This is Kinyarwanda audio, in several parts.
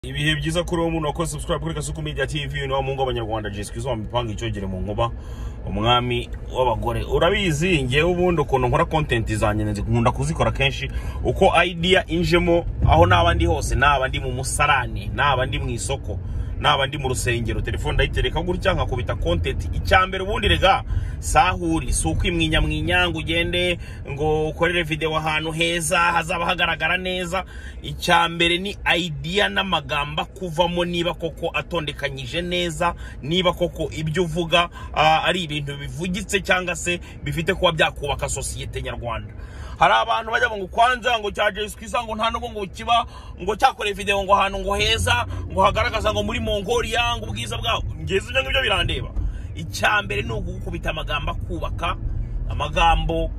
Ibihe byiza kuri umuntu wakoze subscribe kuri Kasuku Media TV no mungo abanyarwanda Jesquizo wamipanga icyogere mu nkuba umwami w'abagore. Urabizi ngewe ubundi ukuntu nkora content zanjye nkunda kuzikora kenshi uko idea injemo aho nabandi hose nabandi mu musarani nabandi mu isoko nabandi mu rusengero telefone ndayitereka gutya nkakubita content icyambere ubundi rega sahuri suko imwinyamwinyango ugende ngo ukorere video ahantu heza hazaba hagaragara neza. Icyambere ni idea n'amagamba kuvamo niba koko atondekanyije neza, niba koko ibyo uvuga ari ibintu bivugitse cyangwa se bifite kuba byakubaka societe nyarwanda. Hari abantu bajya ngo kwanza ngo cya Jesquizo ngo nta nubwo ngo kiba ngo cyakore video ngo ahantu ngo heza ngo hagaragaza ngo muri Mongolia ngo ubwiza bwaho ngeze ibyo birandeba. Icyambere ni ugukubita amagamba kubaka amagambo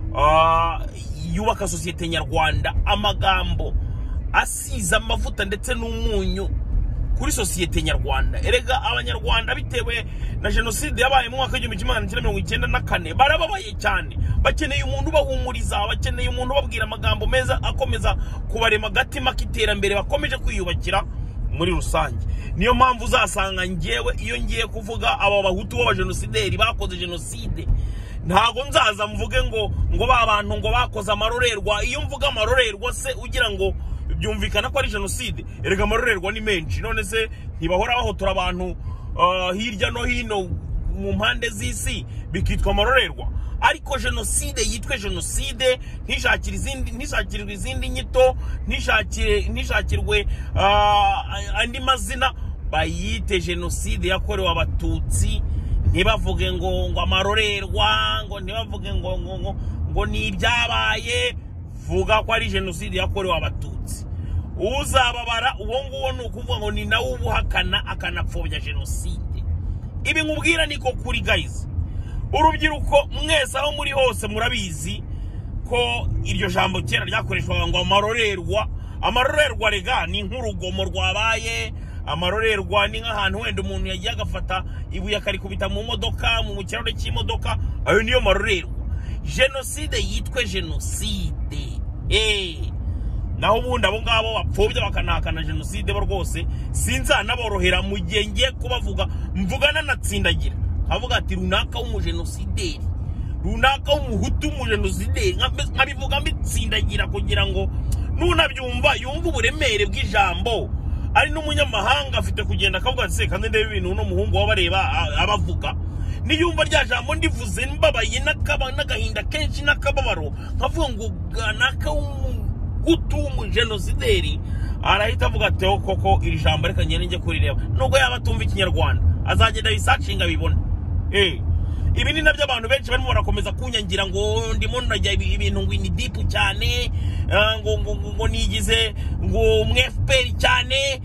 yubaka societe nyarwanda, amagambo asiza amavuta ndetse n'umunyu kuri societe nyarwanda. Erega abanyarwanda bitewe na genocide yabaye mu mwaka w'1994 barababaye cyane, bakeneye umuntu bahumuriza, bakeneye umuntu babwira amagambo meza akomeza kubarema gatima kiterambere bakomeje kwiyubakira muri rusange. Niyo mpamvu uzasanga ngewe iyo ngiye kuvuga aba bahutu b'aba genocideri bakoze genocide ntago nzaza mvuge ngo ba bantu ngo bakoze amarorerwa. Iyo mvuga amarorerwa se ugira ngo byumvikana ko ari genocide? Erega amarorerwa ni menshi, none se ntibahora bahotora abantu hirya no hino mu mpande z'isi bikitwa amarorerwa? Ariko genocide yitwe genocide, ntishakirwe izindi nyito, ntishakirwe andi mazina, bayite genocide yakorewe abatutsi. Ntibavuge ngo amarorerwa, ngo ntibavuge ngo ni ibyabaye, vuga ko ari genocide yakorewe abatutsi. Uzababara uwo nguwo ni ukuvuga ngo ni nawe ubuhakana akanapfobya genocide. Ibi nkubwira niko kuri guys. Urubyiruko mwese aho muri hose murabizi ko iryo jambo kera ryakoreshwaga ngo amarorerwa. Amarorerwa rega ni nk'urugomo rwabaye, amarorerwa ni nk'ahantu wenda umuntu yagiye agafata ibuye akarikubita mu modoka, mu kiraro cy'imodoka, ayo niyo marorerwa. Genocide yitwe genocide. Naho ubundi abo ngabo bapfobya bakanahakana genocide bo rwose sinzanaborohera mu gihe ngiye kubavuga mvugana natsindagira avuga ati runaka w'umugenocideri, runaka w'umuhutu w'umugenocideri, nkabivuga mbitsindagira kugira ngo nunabyumva yumva uburemere bw'ijambo. Ari n'umunyamahanga afite kugenda akavuga ati se kandi ndebe ibintu no muhungu wabareba abavuga niyumva rya jambo ndivuze mbabaye n'agahinda kenshi n'akababaro nkavuga ngo ganaka w'umuhutu w'umugenocideri, arahita avuga ati koko iri jambo reka ngende njye kurireba. Nubwo yaba atumva ikinyarwanda azagenda bisacinga bibona. Ibi ni nabyo abantu benshi barimo barakomeza kunyangira ngo ndimo najya ibintu ngo ni deep cyane, ngo nigize ngo umFPR cyane.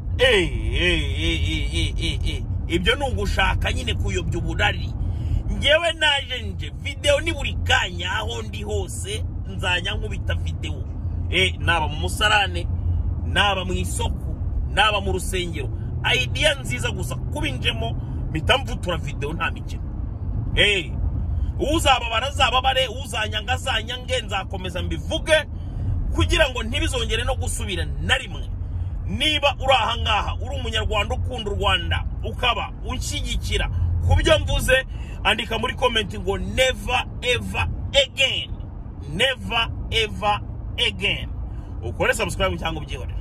Ibyo ni ugushaka nyine kuyobya uburari. Ngewe naje nje video ni buri kanya aho ndi hose nzanya nkubita video. Naba mu musarane, naba mu isoko, naba mu rusengero, idea nziza gusa kubinjemo mitamvutura video nta mikino. Uzababara zababare, uzanyanga zanyange, nzakomeza mbivuge kugira ngo ntibizongere no gusubira na rimwe. Niba uri aha ngaha uri umunyarwanda ukunda u Rwanda ukaba unshyigikira kubyo mvuze, andika muri comment ngo never ever again, never ever again. Ukore subscribe cyangwa ubyihorere.